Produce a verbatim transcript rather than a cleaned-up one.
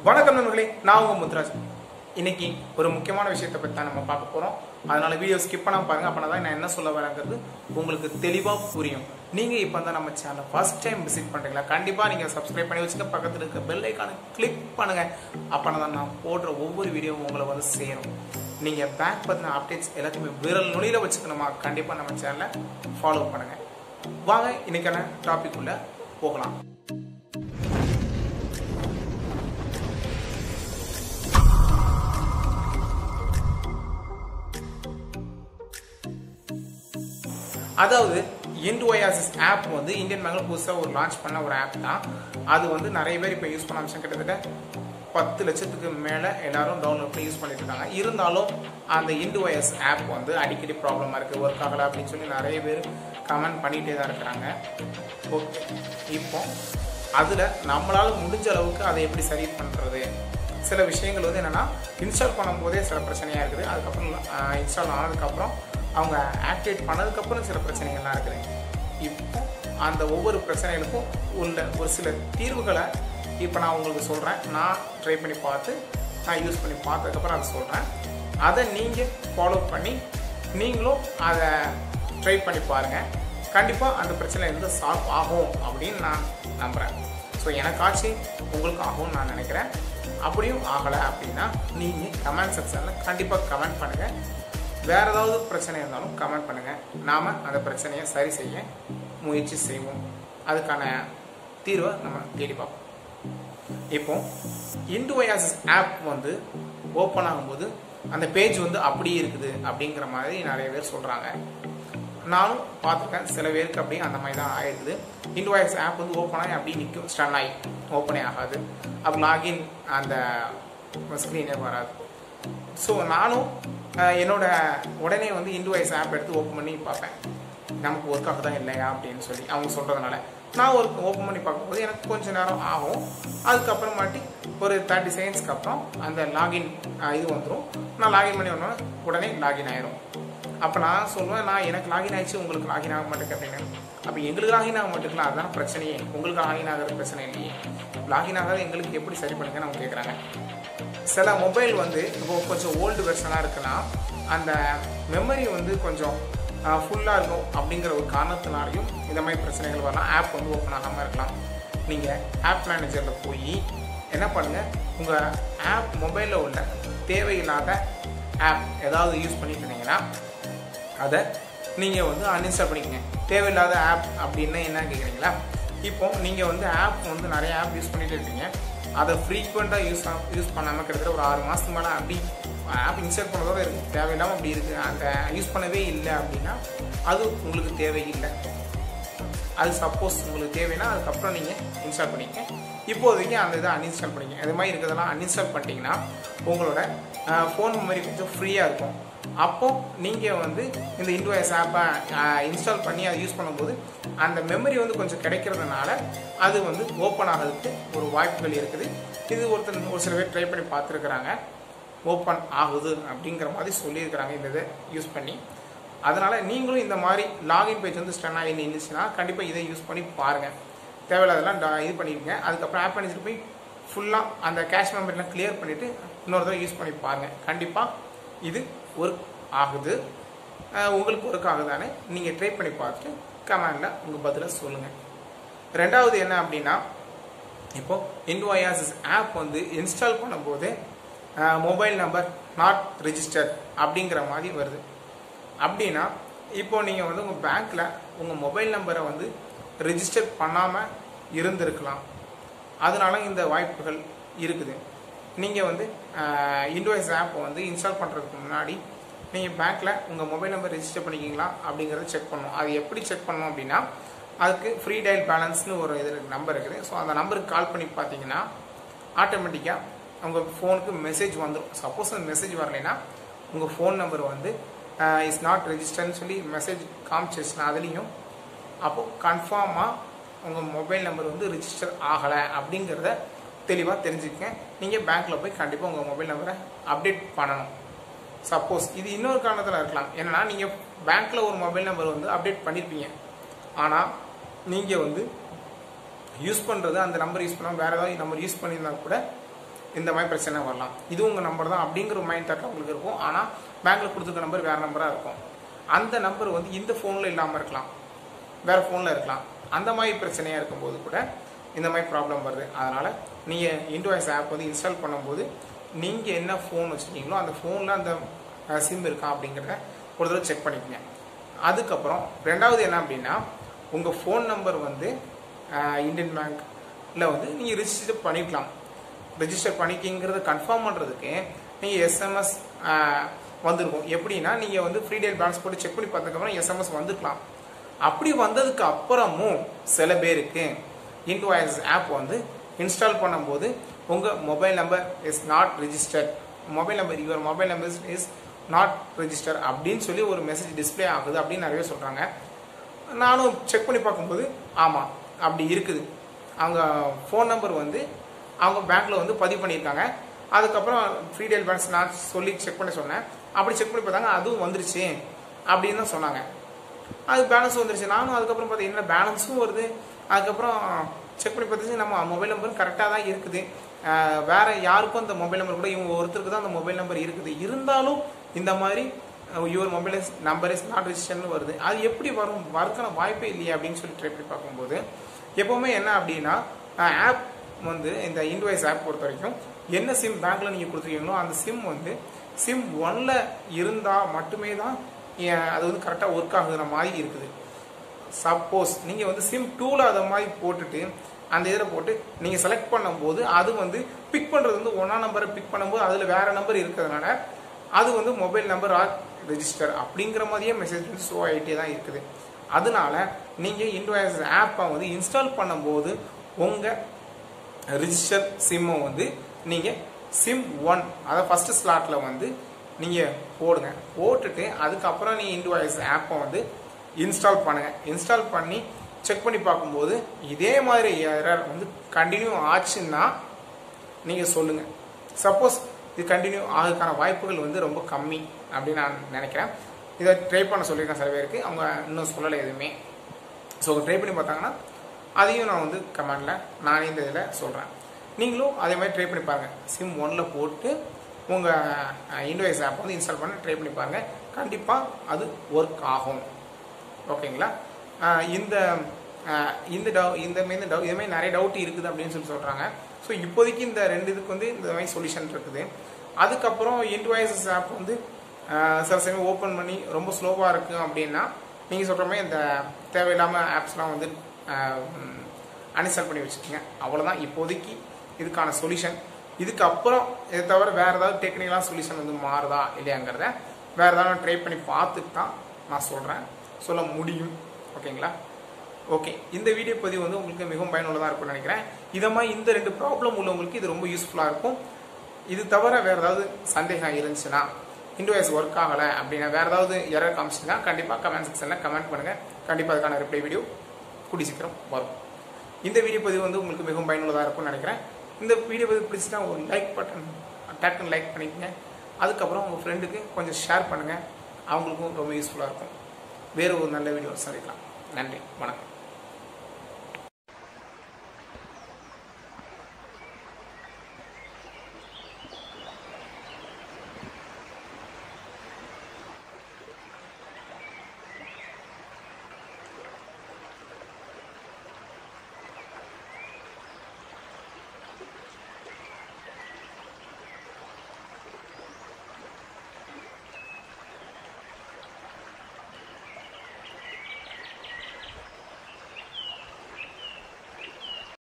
வணக்கம் நண்பர்களே, நான் உங்க முத்துராஜ். இன்னைக்கு ஒரு முக்கியமான விஷயத்தை பற்றி தான் நம்ம பார்க்க போறோம். அதனால வீடியோ ஸ்கிப் பண்ணாம பாருங்க. அப்பனா தான் நான் என்ன சொல்ல வரேங்கிறது உங்களுக்கு தெளிவா புரியும். நீங்க இப்போ தான் நம்ம சேனலை ஃபர்ஸ்ட் டைம் விசிட் பண்றீங்களா, கண்டிப்பா நீங்க சப்ஸ்கிரைப் பண்ணி வச்சுக்க, பக்கத்துல இருக்க பெல் ஐகானை கிளிக் பண்ணுங்க. அப்பனா தான் நான் போடுற ஒவ்வொரு வீடியோவும் உங்களை வந்து சேரும். நீங்க பேங்க் பத்தின அப்டேட்ஸ் எல்லாத்தையுமே விரல் நுனியில வச்சுக்கணுமா, கண்டிப்பா நம்ம சேனலை ஃபாலோ பண்ணுங்க. வாங்க இன்னைக்கான டாபிக் உள்ள போகலாம். அதாவது இண்டோயாசிஸ் ஆப் வந்து இந்தியன் பேங்க்ல புதுசாக ஒரு லான்ச் பண்ண ஒரு ஆப் தான். அது வந்து நிறைய பேர் இப்போ யூஸ் பண்ண ஆரம்பிச்சாங்க. கிட்டத்தட்ட பத்து லட்சத்துக்கு மேலே எல்லாரும் டவுன்லோட் பண்ணி யூஸ் பண்ணிட்டு இருக்காங்க. இருந்தாலும் அந்த இண்டோயாஸ் ஆப் வந்து அடிக்கடி ப்ராப்ளமாக இருக்குது, ஒர்க் ஆகலை அப்படின்னு சொல்லி நிறைய பேர் கமெண்ட் பண்ணிகிட்டே தான் இருக்கிறாங்க. ஓகே, இப்போ அதில் நம்மளால் முடிஞ்ச அளவுக்கு அதை எப்படி சரி பண்ணுறது, சில விஷயங்கள் வந்து என்னென்னா இன்ஸ்டால் பண்ணும்போதே சில பிரச்சனையாக இருக்குது. அதுக்கப்புறம் இன்ஸ்டால் ஆனதுக்கப்புறம் அவங்க ஆக்டிவேட் பண்ணதுக்கப்புறம் சில பிரச்சனைகள்லாம் இருக்குது. இப்போ அந்த ஒவ்வொரு பிரச்சனைகளுக்கும் உள்ள ஒரு சில தீர்வுகளை இப்போ நான் உங்களுக்கு சொல்கிறேன். நான் ட்ரை பண்ணி பார்த்து நான் யூஸ் பண்ணி பார்த்ததுக்கப்புறம் அதை சொல்கிறேன். அதை நீங்கள் ஃபாலோ பண்ணி நீங்களும் அதை ட்ரை பண்ணி பாருங்கள். கண்டிப்பாக அந்த பிரச்சனை இருந்து சால்வ் ஆகும் அப்படின்னு நான் நம்புகிறேன். ஸோ எனக்காச்சு உங்களுக்கு ஆகும்னு நான் நினைக்கிறேன். அப்படியும் ஆகலை அப்படின்னா நீங்கள் கமெண்ட் செக்ஷனில் கண்டிப்பாக கமெண்ட் பண்ணுங்கள். வேறு ஏதாவது பிரச்சனை இருந்தாலும் கமெண்ட் பண்ணுங்கள். நாம் அந்த பிரச்சனையை சரி செய்ய முயற்சி செய்வோம். அதுக்கான தீர்வை நம்ம தேடி பார்ப்போம். இப்போ இண்டோயாசிஸ் ஆப் வந்து ஓப்பன் ஆகும்போது அந்த பேஜ் வந்து அப்படியே இருக்குது அப்படிங்கிற மாதிரி நிறைய பேர் சொல்கிறாங்க. நானும் பார்த்துருக்கேன். சில பேருக்கு அப்படி அந்த மாதிரி தான் ஆகிடுது. இண்டோயாசிஸ் ஆப் வந்து ஓப்பன் ஆகி அப்படி நிற்கும், ஸ்டன் ஆகி ஓப்பனே ஆகாது. அப்போ லாகின் அந்த ஸ்க்ரீனே வராது. ஸோ நானும் என்னோட உடனே வந்து இண்டோயாசிஸ் ஆப் எடுத்து ஓப்பன் பண்ணி பார்ப்பேன், நமக்கு ஒர்க் ஆகுதா இல்லையா அப்படின்னு சொல்லி அவங்க சொல்கிறதுனால. நான் ஒரு ஓப்பன் பண்ணி பார்க்கும்போது எனக்கு கொஞ்சம் நேரம் ஆகும். அதுக்கப்புறமாட்டி ஒரு தேர்ட்டி செகண்ட்ஸ்க்கு அப்புறம் அந்த லாகின் இது வந்துடும். நான் லாகின் பண்ணி வரணும், உடனே லாகின் ஆயிரும். அப்போ நான் சொல்லுவேன், நான் எனக்கு லாகின் ஆயிடுச்சு, உங்களுக்கு லாகின் ஆக மாட்டேங்க அப்படின்னு. அப்போ எங்களுக்கு லாகின் ஆக மாட்டேங்களா, அதுதான் பிரச்சனையே. உங்களுக்கு லாகின் ஆகிறது பிரச்சனை இல்லையே, லாகின் ஆகாத எங்களுக்கு எப்படி சரி பண்ணுங்கன்னு அவங்க கேட்குறாங்க. சில மொபைல் வந்து இப்போ கொஞ்சம் ஓல்டு வெர்ஷனாக இருக்குன்னா அந்த மெமரி வந்து கொஞ்சம் ஃபுல்லாக இருக்கும். அப்படிங்கிற ஒரு காரணத்தினாலையும் இந்த மாதிரி பிரச்சனைகள் வரலாம். ஆப் வந்து ஓப்பன் ஆகாமல் இருக்கலாம். நீங்கள் ஆப் மேனேஜரில் போய் என்ன பண்ணுங்கள், உங்கள் ஆப் மொபைலில் உள்ள தேவையில்லாத ஆப் ஏதாவது யூஸ் பண்ணிட்டு இருந்தீங்கன்னா அதை நீங்கள் வந்து அன்இன்ஸ்டால் பண்ணிக்கங்க. தேவையில்லாத ஆப் அப்படின்னா என்ன கேட்குறீங்களா, இப்போ நீங்கள் வந்து ஆப் வந்து நிறைய ஆப் யூஸ் பண்ணிட்டு இருக்கீங்க, அதை ஃப்ரீக்வெண்ட்டாக யூஸ் யூஸ் பண்ணாமல் கிட்டத்தட்ட ஒரு ஆறு மாதத்துக்கு மேலே அப்படி ஆப் இன்ஸ்டால் பண்ணதோட இருக்குது, தேவையில்லாமல் அப்படி இருக்குது, அந்த யூஸ் பண்ணவே இல்லை அப்படின்னா அது உங்களுக்கு தேவையில்லை. அது சப்போஸ் உங்களுக்கு தேவைன்னா அதுக்கப்புறம் நீங்கள் இன்ஸ்டால் பண்ணிக்க. இப்போதைக்கு அந்த இதை அன்இன்ஸ்டால் பண்ணிக்க. அது மாதிரி இருக்கிறதெல்லாம் அன்இன்ஸ்டால் பண்ணிட்டீங்கன்னா உங்களோட ஃபோன் மெமரி கொஞ்சம் ஃப்ரீயாக இருக்கும். அப்போது நீங்கள் வந்து இந்த இண்டோயாசிஸ் ஆப்பை இன்ஸ்டால் பண்ணி அதை யூஸ் பண்ணும்போது அந்த மெமரி வந்து கொஞ்சம் கிடைக்கிறதுனால அது வந்து ஓப்பன் ஆகிறதுக்கு ஒரு வாய்ப்புகள் இருக்குது. இது ஒருத்தர் ஒரு சில பேர் ட்ரை பண்ணி பார்த்துருக்குறாங்க, ஓப்பன் ஆகுது அப்படிங்கிற மாதிரி சொல்லியிருக்கிறாங்க இந்த இதை யூஸ் பண்ணி. அதனால் நீங்களும் இந்த மாதிரி லாகின் பேஜ் வந்து ஸ்டன் ஆகி இருந்துச்சுன்னா கண்டிப்பாக இதை யூஸ் பண்ணி பாருங்கள். தேவையில்லாதெல்லாம் இது பண்ணிடுங்க. அதுக்கப்புறம் ஆப் பண்ணிட்டு போய் ஃபுல்லாக அந்த கேஷ் மெமரிலாம் கிளியர் பண்ணிவிட்டு இன்னொரு தடவை யூஸ் பண்ணி பாருங்கள். கண்டிப்பாக இது ஒர்க் ஆகுது, உங்களுக்கு ஒர்க் ஆகுதானே நீங்கள் ட்ரை பண்ணி பார்த்துட்டு கமெண்டில் உங்கள் பதிலை சொல்லுங்கள். ரெண்டாவது என்ன அப்படின்னா, இப்போது இண்டோயாசிஸ் ஆப் வந்து இன்ஸ்டால் பண்ணும்போது மொபைல் நம்பர் நாட் ரிஜிஸ்டர்ட் அப்படிங்கிற மாதிரி வருது. அப்படின்னா இப்போது நீங்கள் வந்து உங்கள் பேங்க்கில் உங்கள் மொபைல் நம்பரை வந்து ரிஜிஸ்டர் பண்ணாமல் இருந்திருக்கலாம். அதனால இந்த வாய்ப்புகள் இருக்குது. நீங்கள் வந்து இண்டோயாசிஸ் ஆப்பை வந்து இன்ஸ்டால் பண்ணுறதுக்கு முன்னாடி நீங்கள் பேங்க்கில் உங்கள் மொபைல் நம்பர் ரிஜிஸ்டர் பண்ணிக்கிங்களா அப்படிங்கிறத செக் பண்ணணும். அது எப்படி செக் பண்ணணும் அப்படின்னா, அதுக்கு ஃப்ரீ டயல் பேலன்ஸ்னு ஒரு இது நம்பர் இருக்குது. ஸோ அந்த நம்பருக்கு கால் பண்ணி பார்த்தீங்கன்னா ஆட்டோமேட்டிக்காக உங்கள் ஃபோனுக்கு மெசேஜ் வந்துடும். சப்போஸ் அந்த மெசேஜ் வரலைன்னா உங்கள் ஃபோன் நம்பர் வந்து இஸ் நாட் ரெஜிஸ்டர்னு சொல்லி மெசேஜ் காமிச்சிருச்சுன்னா அதுலேயும் அப்போது கன்ஃபார்மாக உங்கள் மொபைல் நம்பர் வந்து ரிஜிஸ்டர் ஆகலை அப்படிங்கிறத தெளிவாக தெரிஞ்சுக்கங்க. நீங்கள் பேங்க்கில் போய் கண்டிப்பாக உங்கள் மொபைல் நம்பரை அப்டேட் பண்ணணும். சப்போஸ் இது இன்னொரு காரணத்தில் இருக்கலாம். என்னென்னா, நீங்கள் பேங்க்கில் ஒரு மொபைல் நம்பர் வந்து அப்டேட் பண்ணியிருப்பீங்க, ஆனால் நீங்கள் வந்து யூஸ் பண்ணுறது அந்த நம்பர் யூஸ் பண்ணாமல் வேறு ஏதாவது நம்பர் யூஸ் பண்ணியிருந்தா கூட இந்த மாதிரி பிரச்சனை வரலாம். இது உங்கள் நம்பர் தான் அப்படிங்கிற மைண்ட் தாட் உங்களுக்கு இருக்கும். ஆனால் பேங்க்கில் கொடுத்துருக்க நம்பர் வேறு நம்பராக இருக்கும். அந்த நம்பர் வந்து இந்த ஃபோனில் இல்லாமல் இருக்கலாம், வேறு ஃபோனில் இருக்கலாம். அந்த மாதிரி பிரச்சனையாக இருக்கும்போது கூட இந்த மாதிரி ப்ராப்ளம் வருது. அதனால் நீங்கள் இன்வாய்ஸ் ஆப் வந்து இன்ஸ்டால் பண்ணும்போது நீங்கள் என்ன ஃபோன் வச்சுருக்கீங்களோ அந்த ஃபோனில் அந்த சிம் இருக்கா அப்படிங்கிறத ஒரு தடவை செக் பண்ணிக்கோங்க. அதுக்கப்புறம் ரெண்டாவது என்ன அப்படின்னா, உங்கள் ஃபோன் நம்பர் வந்து இந்தியன் பேங்க்கில் வந்து நீங்கள் ரிஜிஸ்டர் பண்ணிக்கலாம். ரெஜிஸ்டர் பண்ணிக்கிங்கிறத கன்ஃபார்ம் பண்ணுறதுக்கு நீங்கள் எஸ்எம்எஸ் வந்துருக்கும். எப்படின்னா, நீங்கள் வந்து ஃப்ரீ டெயில் பேலன்ஸ் போட்டு செக் பண்ணி பார்த்ததுக்கப்புறம் எஸ்எம்எஸ் வந்துருக்கலாம். அப்படி வந்ததுக்கு அப்புறமும் சில பேருக்கு இன்வாய்ஸ் ஆப் வந்து இன்ஸ்டால் பண்ணும்போது உங்கள் mobile number is not registered, mobile number your mobile number is not register அப்படின்னு சொல்லி ஒரு மெசேஜ் டிஸ்பிளே ஆகுது அப்படின்னு நிறைய சொல்கிறாங்க. நானும் செக் பண்ணி பார்க்கும்போது ஆமாம் அப்படி இருக்குது. அவங்க ஃபோன் நம்பர் வந்து அவங்க பேங்க்கில் வந்து பதிவு பண்ணியிருக்காங்க. அதுக்கப்புறம் ஃப்ரீ டெயில் பேலன்ஸ் நான் சொல்லி செக் பண்ணி சொன்னேன். அப்படி செக் பண்ணி பார்த்தாங்க, அதுவும் வந்துருச்சு அப்படின்னு தான் சொன்னாங்க. அது பேலன்ஸ் வந்துருச்சு. நானும் அதுக்கப்புறம் பார்த்தீங்கன்னா பேலன்ஸும் வருது. அதுக்கப்புறம் செக் பண்ணி பார்த்துச்சு, நம்ம மொபைல் நம்பரும் கரெக்டாக தான் இருக்குது. வேற யாருக்கும் அந்த மொபைல் நம்பர் கூட இவங்க ஒருத்தருக்கு தான் அந்த மொபைல் நம்பர் இருக்குது. இருந்தாலும் இந்த மாதிரி your mobile number is not ரிஜிஸ்டர்னு வருது. அது எப்படி வரும், வரக்கான வாய்ப்பே இல்லையே அப்படின்னு சொல்லி ட்ரை பண்ணி பார்க்கும்போது எப்போவுமே என்ன அப்படின்னா, ஆப் வந்து இந்த இன்வாய்ஸ் ஆப் பொறுத்த வரைக்கும் என்ன சிம் பேங்க்கில் நீங்கள் கொடுத்துருக்கீங்களோ அந்த சிம் வந்து சிம் ஒன்ல இருந்தால் மட்டுமே தான் அது வந்து கரெக்டாக ஒர்க் ஆகுற மாதிரி இருக்குது. சப்போஸ் நீங்கள் வந்து சிம் டூவில் அதை மாதிரி போட்டுட்டு அந்த இதில் போட்டு நீங்கள் செலக்ட் பண்ணும்போது அது வந்து பிக் பண்ணுறது வந்து ஒன்றா நம்பரை பிக் பண்ணும்போது அதில் வேறு நம்பர் இருக்கிறதுனால அது வந்து மொபைல் நம்பர் ஆர் ரெஜிஸ்டர் அப்படிங்கிற மாதிரியே மெசேஜ் வந்து ஷோ ஆகிட்டே தான் இருக்குது. அதனால நீங்கள் இன்வாய்ஸ் ஆப்பை வந்து இன்ஸ்டால் பண்ணும்போது உங்கள் ரிஜிஸ்டர் சிம்மை வந்து நீங்கள் சிம் ஒன் அதை ஃபஸ்ட்டு ஸ்லாட்டில் வந்து நீங்கள் போடுங்க. போட்டுட்டு அதுக்கப்புறம் நீங்கள் இன்வாய்ஸ் ஆப்பை வந்து இன்ஸ்டால் பண்ணுங்கள். இன்ஸ்டால் பண்ணி செக் பண்ணி பார்க்கும்போது இதே மாதிரி எரர் வந்து கண்டினியூ ஆச்சுன்னா நீங்கள் சொல்லுங்கள். சப்போஸ் இது கண்டினியூ ஆகிறதுக்கான வாய்ப்புகள் வந்து ரொம்ப கம்மி அப்படின்னு நான் நினைக்கிறேன். இதை ட்ரை பண்ண சொல்லியிருக்கேன் சில பேருக்கு, அவங்க இன்னும் சொல்லலை எதுவுமே. ஸோ ட்ரை பண்ணி பார்த்தாங்கன்னா அதையும் நான் வந்து கமெண்டில் நானே இந்த இதில் சொல்கிறேன். நீங்களும் அதே மாதிரி ட்ரை பண்ணி பாருங்கள். சிம் ஒன்னில் போட்டு உங்கள் இன்வாய்ஸ் ஆப் வந்து இன்ஸ்டால் பண்ணி ட்ரை பண்ணி பாருங்கள். கண்டிப்பாக அது ஒர்க் ஆகும். ஓகேங்களா? இந்த இந்த டவு இந்த மாரி டவு இது மாதிரி நிறைய டவுட் இருக்குது அப்படின்னு சொல்லி சொல்கிறாங்க. ஸோ இப்போதைக்கு இந்த ரெண்டு இதுக்கு வந்து இந்த மாதிரி சொல்யூஷன் இருக்குது. அதுக்கப்புறம் இன்வாய்ஸ் ஆப் வந்து சில சமயம் ஓப்பன் பண்ணி ரொம்ப ஸ்லோவாக இருக்குது அப்படின்னா நீங்கள் சொல்கிற மாதிரி இந்த தேவையில்லாமல் ஆப்ஸ்லாம் வந்து அன்இன்ஸ்டால் பண்ணி வச்சுக்கோங்க. அவ்வளோதான் இப்போதைக்கு இதுக்கான சொல்யூஷன். இதுக்கப்புறம் இதை தவிர வேறு ஏதாவது டெக்னிக்கலாக சொல்யூஷன் வந்து மாறுதா இல்லையாங்கிறத வேறு ஏதாவது ட்ரை பண்ணி பார்த்துட்டு தான் நான் சொல்கிறேன், சொல்ல முடியும். ஓகேங்களா? ஓகே, இந்த வீடியோ பதிவு வந்து உங்களுக்கு மிகவும் பயனுள்ளதாக இருக்கும்னு நினைக்கிறேன். இதை மாதிரி இந்த ரெண்டு ப்ராப்ளம் உள்ளவங்களுக்கு இது ரொம்ப யூஸ்ஃபுல்லாக இருக்கும். இது தவிர வேறு ஏதாவது சந்தேகம் இருந்துச்சுன்னா, இன்வாய்ஸ் ஒர்க் ஆகலை அப்படின்னா, வேறு ஏதாவது எரர் காமிச்சுன்னா கண்டிப்பாக கமெண்ட் செக்ஷனில் கமெண்ட் பண்ணுங்கள். கண்டிப்பாக அதுக்கான ரிப்ளை வீடியோ கூடி சீக்கிரம் வரும். இந்த வீடியோ பதிவு வந்து உங்களுக்கு மிகவும் பயனுள்ளதாக இருக்கும்னு நினைக்கிறேன். இந்த வீடியோ பதிவு பிடிச்சிட்டா ஒரு லைக் பட்டன் டக்குன்னு லைக் பண்ணிக்கங்க. அதுக்கப்புறம் உங்கள் ஃப்ரெண்டுக்கு கொஞ்சம் ஷேர் பண்ணுங்கள், அவங்களுக்கும் ரொம்ப யூஸ்ஃபுல்லாக இருக்கும். வேறு ஒரு நல்ல வீடியோ சந்திக்கலாம். நன்றி, வணக்கம்.